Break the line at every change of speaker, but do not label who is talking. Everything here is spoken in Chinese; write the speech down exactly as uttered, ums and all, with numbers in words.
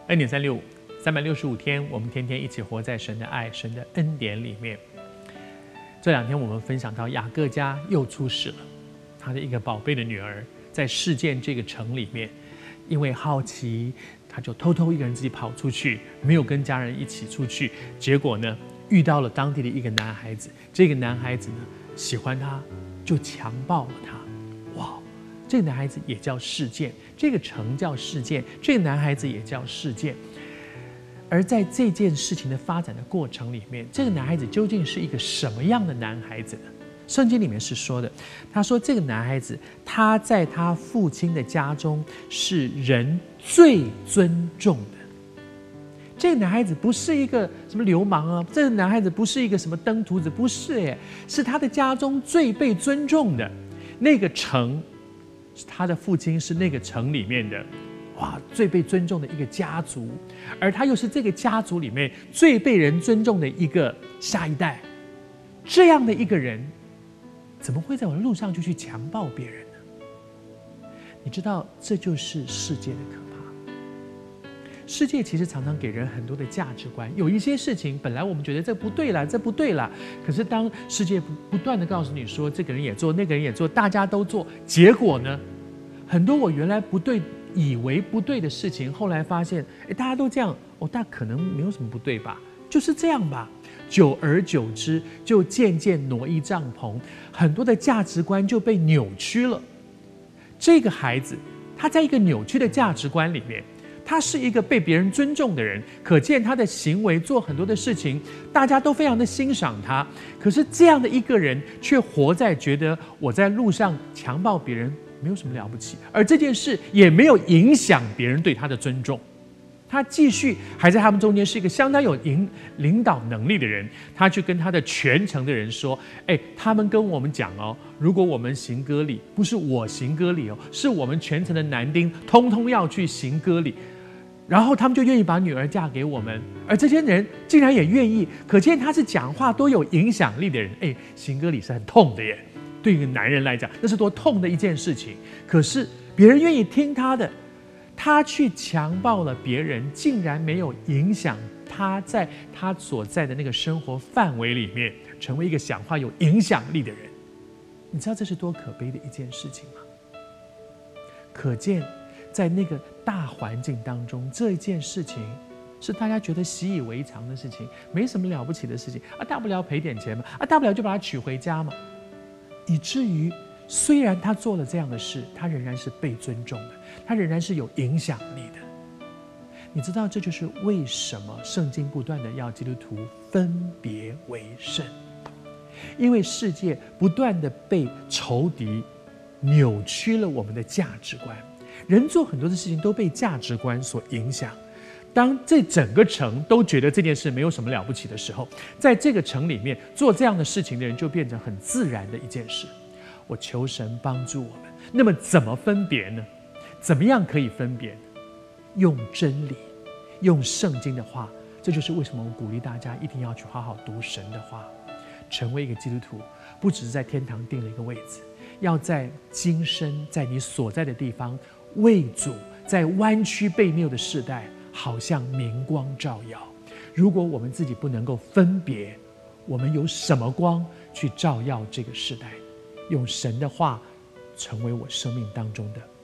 恩典三六五，三百六十五天，我们天天一起活在神的爱、神的恩典里面。这两天我们分享到雅各家又出事了，他的一个宝贝的女儿在事件这个城里面，因为好奇，他就偷偷一个人自己跑出去，没有跟家人一起出去。结果呢，遇到了当地的一个男孩子，这个男孩子呢喜欢他，就强暴了他。哇！这个男孩子也叫事件，这个城叫事件，这个男孩子也叫事件。而在这件事情的发展的过程里面，这个男孩子究竟是一个什么样的男孩子呢？圣经里面是说的，他说这个男孩子他在他父亲的家中是人最尊重的。这个男孩子不是一个什么流氓啊，这个男孩子不是一个什么登徒子，不是耶，是他的家中最被尊重的那个城。他的父亲是那个城里面的哇最被尊重的一个家族，而他又是这个家族里面最被人尊重的一个下一代。这样的一个人，怎么会在我的路上就去强暴别人呢？你知道，这就是世界的可怕。世界其实常常给人很多的价值观，有一些事情本来我们觉得这不对啦，这不对啦，可是当世界不不断的告诉你说这个人也做，那个人也做，大家都做，结果呢，很多我原来不对、以为不对的事情，后来发现，哎，大家都这样，哦，但可能没有什么不对吧，就是这样吧。久而久之，就渐渐挪移帐篷，很多的价值观就被扭曲了。这个孩子，他在一个扭曲的价值观里面。他是一个被别人尊重的人，可见他的行为做很多的事情，大家都非常的欣赏他。可是这样的一个人，却活在觉得我在路上强暴别人没有什么了不起，而这件事也没有影响别人对他的尊重。他继续还在他们中间是一个相当有领领导能力的人，他去跟他的全城的人说：“哎，他们跟我们讲哦，如果我们行割礼，不是我行割礼哦，是我们全城的男丁通通要去行割礼。”然后他们就愿意把女儿嫁给我们，而这些人竟然也愿意，可见他是讲话多有影响力的人。哎，行割礼是很痛的耶，对于男人来讲，那是多痛的一件事情。可是别人愿意听他的，他去强暴了别人，竟然没有影响他在他所在的那个生活范围里面成为一个讲话有影响力的人。你知道这是多可悲的一件事情吗？可见在那个大环境当中，这一件事情是大家觉得习以为常的事情，没什么了不起的事情啊，大不了赔点钱嘛，啊，大不了就把他娶回家嘛，以至于虽然他做了这样的事，他仍然是被尊重的，他仍然是有影响力的。你知道，这就是为什么圣经不断的要基督徒分别为圣，因为世界不断的被仇敌扭曲了我们的价值观。人做很多的事情都被价值观所影响。当这整个城都觉得这件事没有什么了不起的时候，在这个城里面做这样的事情的人就变成很自然的一件事。我求神帮助我们。那么怎么分别呢？怎么样可以分别呢？用真理，用圣经的话。这就是为什么我鼓励大家一定要去好好读神的话，成为一个基督徒，不只是在天堂定了一个位置，要在今生，在你所在的地方为主，在弯曲悖谬的世代，好像明光照耀。如果我们自己不能够分别，我们有什么光去照耀这个世代？用神的话成为我生命当中的